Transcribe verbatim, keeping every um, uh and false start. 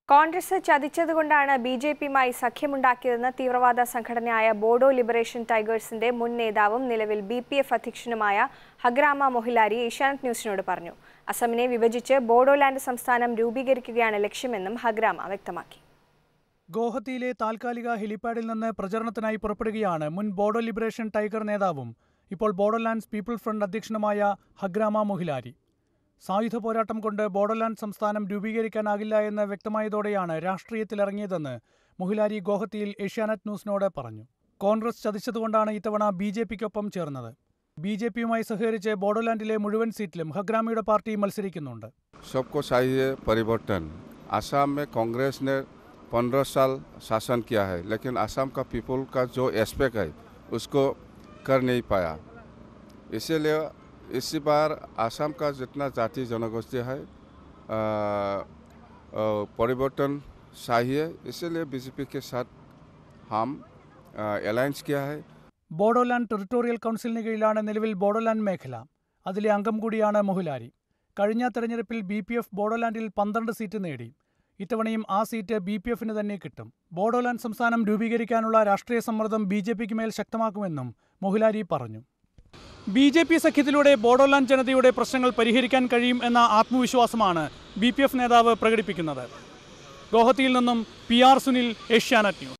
Congress ചതിച്ചതുകൊണ്ടാണ് B J പിയുമായി സഖ്യമുണ്ടാക്കിയതെന്ന് തീവ്രവാദ സംഘടനയായ ബോഡോ ലിബറേഷൻ ടൈഗേഴ്സിന്റെ മുൻ നേതാവും നിലവിൽ ബി പി എഫ് അധ്യക്ഷനുമായ ഹഗ്രാമ മൊഹിലാരി ഏഷ്യാനെറ്റ് ന്യൂസിനോട് പറഞ്ഞു. അസമിനെ വിഭജിച്ച് ബോഡോലാൻഡ് സംസ്ഥാനം രൂപീകരിക്കുകയാണ് ലക്ഷ്യമെന്നും ഹഗ്രാമ വ്യക്തമാക്കി. ഗോഹത്തിയിലെ താൽക്കാലിക ഹെലിപാഡിൽ നിന്ന് പ്രചരണത്തിനായി പുറപ്പെടുകയാണ് മുൻ ബോഡോ ലിബറേഷൻ ടൈഗർ നേതാവും ഇപ്പോൾ ബോഡോലാൻഡ്സ് പീപ്പിൾ ഫ്രണ്ട് അധ്യക്ഷനുമായ ഹഗ്രാമ മൊഹിലാരി. സായുധ പോരാട്ടം കൊണ്ട് ബോഡോലാൻഡ് സംസ്ഥാനം രൂപീകരിക്കാനാകില്ല എന്ന് വ്യക്തമായതോടെയാണ് രാഷ്ട്രീയത്തിലിറങ്ങിയതെന്ന് മൊഹിലാരി ഗോഹത്തിയിൽ ഏഷ്യാനെറ്റ് ന്യൂസിനോട് പറഞ്ഞു. കോൺഗ്രസ് ചതിച്ചതുകൊണ്ടാണ് ഇത്തവണ ബി ജെ പിക്കൊപ്പം ചേർന്നത്. ബി ജെ പിയുമായി സഹകരിച്ച് ബോഡോലാൻഡിലെ മുഴുവൻ സീറ്റിലും ഹഗ്രാമയുടെ പാർട്ടി മത്സരിക്കുന്നുണ്ട്. सबको चाहिए परिवर्तन. असम में कांग्रेस ने पंद्रह साल शासन किया है, लेकिन असम का पीपल का जो एस्पेक्ट है उसको कर नहीं पाया. इसीलिए इसी बार असम का जितना जाति जनगोष्ठी है परिवर्तन चाहिए, इसीलिए बीजेपी के साथ हम अलायंस किया है. ബോഡോലാൻഡ് ടെറിട്ടോറിയൽ കൗൺസിലിന് കീഴിലാണ് നിലവിൽ ബോഡോലാൻഡ് മേഖല. അതിലെ അംഗം കൂടിയാണ് മൊഹിലാരി. കഴിഞ്ഞ തെരഞ്ഞെടുപ്പിൽ ബി പി എഫ് ബോഡോലാൻഡിൽ പന്ത്രണ്ട് സീറ്റ് നേടി. ഇത്തവണയും ആ സീറ്റ് ബി പി എഫിന് തന്നെ കിട്ടും. ബോഡോലാൻഡ് സംസ്ഥാനം രൂപീകരിക്കാനുള്ള രാഷ്ട്രീയ സമ്മർദ്ദം ബി ജെ പിക്ക് മേൽ ശക്തമാക്കുമെന്നും മൊഹിലാരി പറഞ്ഞു. ബി ജെ പി സഖ്യത്തിലൂടെ ബോഡോലാൻഡ് ജനതയുടെ പ്രശ്നങ്ങൾ പരിഹരിക്കാൻ കഴിയും എന്ന ആത്മവിശ്വാസമാണ് ബി പി എഫ് നേതാവ് പ്രകടിപ്പിക്കുന്നത്. ഗോഹത്തിയിൽ നിന്നും P R Sunil, Asianet news.